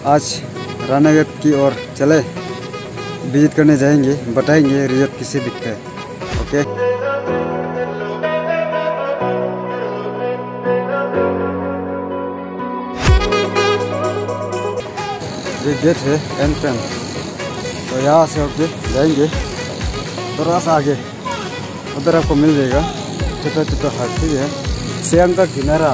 आज रानागढ़ की ओर चले, विजिट करने जाएंगे, बताएंगे रिजल्ट किसे दिखता है। ओके, ये गेट है एंट्रेंस, तो यहाँ से होके जाएंगे थोड़ा सा आगे, उधर आपको मिल जाएगा छोटा छोटा हाथी है, सियांग का किनारा।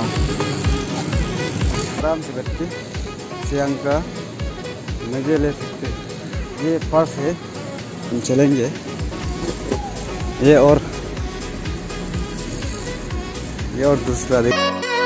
आराम से बैठ के सियांग का मजे ले सकते। ये पार्क है, हम चलेंगे। ये और दूसरा देख।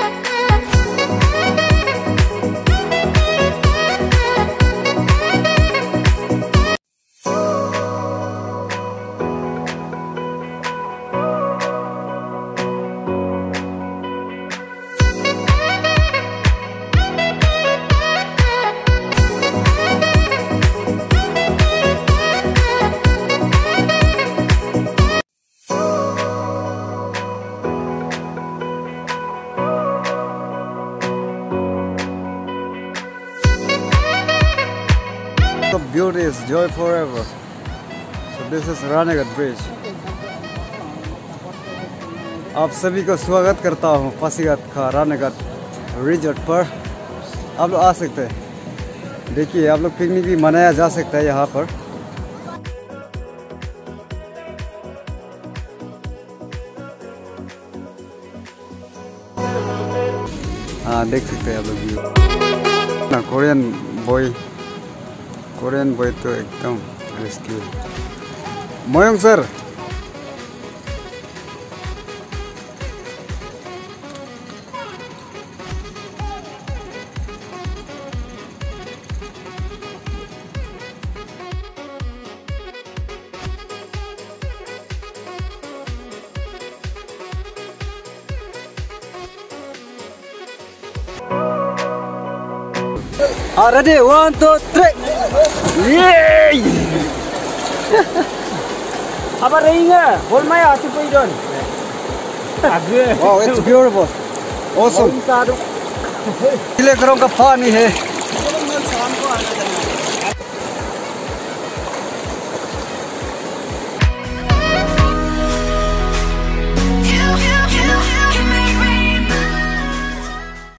Beauty is joy forever. So this is Ranaghat Bridge. आप सभी को स्वागत करता हूँ पासीघाट का रानाघाट रिजॉर्ट पर। आप लोग आ सकते हैं, देखिए आप लोग पिकनिक भी मनाया जा सकता है यहाँ पर। हाँ, देख सकते हैं आप लोग व्यू। ना कोरियन बॉय तो एकदम rescue. Moyang sir, ready, 1, 2, 3. Yay! Apa ringa? Hol maya ati poi don. Wow, it's beautiful. Awesome. 3 एकरों का पानी है।